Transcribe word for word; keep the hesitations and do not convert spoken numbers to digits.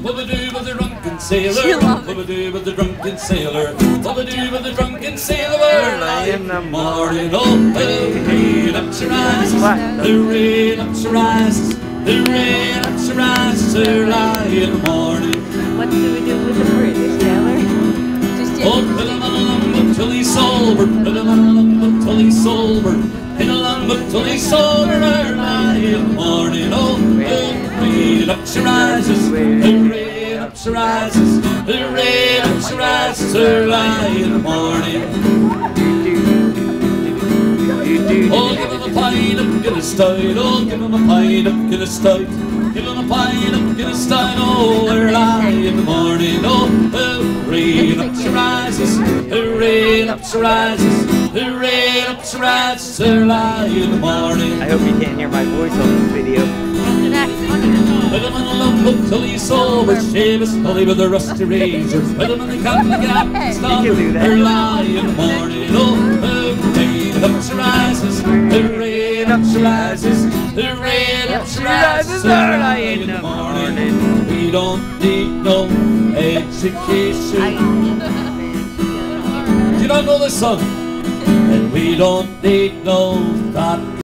Whoop-a-doo with the drunken sailor, whoop-a-doo with the drunken sailor, whoop-a-doo with the drunken sailor, early in the morning. Oh, the rain up to rise, the rain up to rise, the rain up to rise, early in the morning. What do we do with the British sailor? Oh, put him on a lump till he's sober, put him on a lump till he's sober, in a lump till he's sober, early in the morning. Oh, the rain up to rises, the rain up to rises, the rain up to rises, early in the morning. Oh, give him a pint of Guinness stout, oh, give him a pint of Guinness stout, give him a pint of Guinness stout, oh, early in the morning. Oh, the rain up to rises, the rain up to rises, the rain up to rises, early in the morning. I hope you can't hear my voice on this video. Put him on a lump till he's sober, shave his belly with a rusty razor, put him in the cotton gap, stop early in the morning. Oh, the rain up to rises, the rain up to rises, the rain up to rises, early in the morning. We don't need no education. Do you not know this song? And we don't need no that